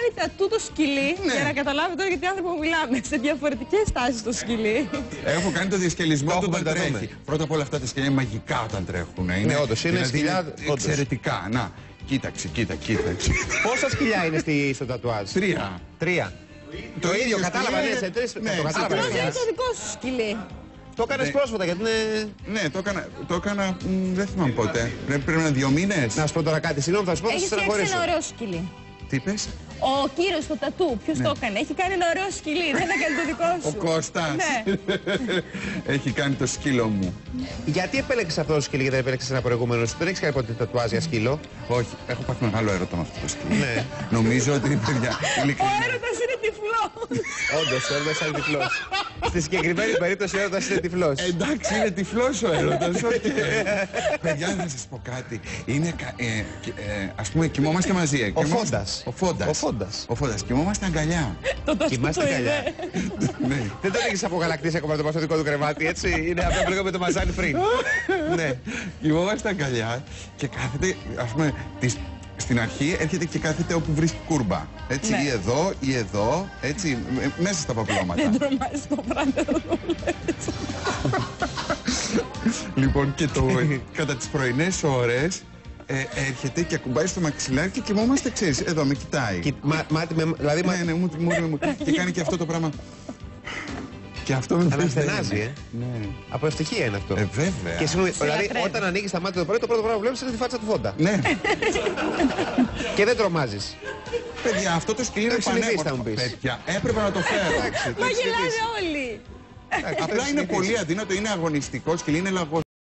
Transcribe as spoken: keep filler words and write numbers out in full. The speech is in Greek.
κάνει τατού το σκυλί, Ναι. για να καταλάβει τώρα γιατί άνθρωπο μιλάμε, σε διαφορετικές στάσεις το σκυλί. Έχω κάνει το διασκελισμό Το του όταν έχουμε, το τρέχει. δούμε. Πρώτα απ' όλα αυτά τα σκυλιά είναι μαγικά όταν τρέχουν. Είναι, Ναι, όντως, είναι δηλαδή σκυλιά, είναι όντως. εξαιρετικά. Να, κοίταξε, κοίτα, κοίταξε. Πόσα σκυλιά είναι στη, στο τατουάζ? Τρία. Τρία. Το ίδιο, ίδιο κατάλαβα, σκυλί ναι, είναι- σε τρεις, ναι, το σε κατάλαβα. τρεις. Απλώς ναι. είναι το δικό σου σκυλί. Το έκανες Ναι. πρόσφατα γιατί είναι... Ναι, το έκανα, το έκανα μ, δεν θυμάμαι πότε. Πρέπει, πρέπει να είναι δύο μήνες. Να σου πω τώρα κάτι, συγγνώμη, θα σου πω, θα Έχει σε φτιάξει ένα στεναχωρήσω. ωραίο σκυλί. Τι είπες? Ο κύριος στο τατού, ποιος Ναι. το έκανε, έχει κάνει ένα ωραίο σκυλί, δεν έκανε το δικό Ο σου. Κώστας. Ναι. Έχει κάνει το σκύλο μου. Γιατί επέλεξες αυτό το σκύλο και δεν επέλεξες ένα προηγούμενο σου? Δεν έχεις κάνει ποτέ τατουάζ για σκύλο? Όχι, έχω πάθει μεγάλο έρωτα με αυτό το σκύλο. Ναι. Νομίζω ότι παιδιά. Ο ειλικρινά. έρωτας είναι τυφλός. Όντως, ο έρωτας είναι τυφλός. Στη συγκεκριμένη περίπτωση ο έρωτας είναι τυφλός. Εντάξει, είναι τυφλός ο έρωτας. οκ. Παιδιά, να σας πω κάτι. Είναι, κα- ε, και- ε, ας πούμε, κοιμόμαστε μαζί. ε, Ο κοιμόμαστε- Φόντας. Ο Φόντας. Ο Φόντας. Ο Φόντας. Κοιμόμαστε αγκαλιά. Το τατού Κοιμάστε το καλιά. είδε. Ναι. Δεν τον έχεις απογαλακτήσει ακόμα το πας στο δικό του κρεβάτι, έτσι. Είναι αυτό που λέγαμε το μαζάνι πριν. Ναι. Κοιμόμαστε αγκαλιά και κάθεται, ας πούμε, τις, στην αρχή έρχεται και κάθεται όπου βρίσκει κούρμπα. Έτσι, Ναι. ή εδώ, ή εδώ, έτσι, ε, μέσα στα παπλώματα. Δεν τρομάζει το πράγμα. Λοιπόν, και το, κατά τις πρωινές ώρες ε, έρχεται και ακουμπάει στο μαξιλάρι και κοιμόμαστε, ξέρεις, εδώ με κοιτάει. Κι- μα- Μάτι με... Δηλαδή, μα- Ναι, ναι, μου, μου, μου, και κάνει και αυτό το πράγμα. Και αυτό με Αναστενάζει, ε. Ναι. Από ευτυχία είναι αυτό. Ε, βέβαια. Και συγγνώμη, δηλαδή λατρεύει. όταν ανοίγεις τα μάτια το πρωί, το πρώτο πράγμα που βλέπεις είναι τη φάτσα του Φόντα. Ναι, Και δεν τρομάζεις. παιδιά, αυτό το σκυλί είναι έχει συνηθίσει, θα πανέμορφο. μου πεις. Παιδιά, έπρεπε να το φέρω. Εντάξει, το Μα έχεις γελάνε συνηθίσει. όλοι. Εντάξει, το Απλά έχεις είναι συνηθίσει. πολύ αδύνατο, είναι αγωνιστικό σκυλί, είναι λαγό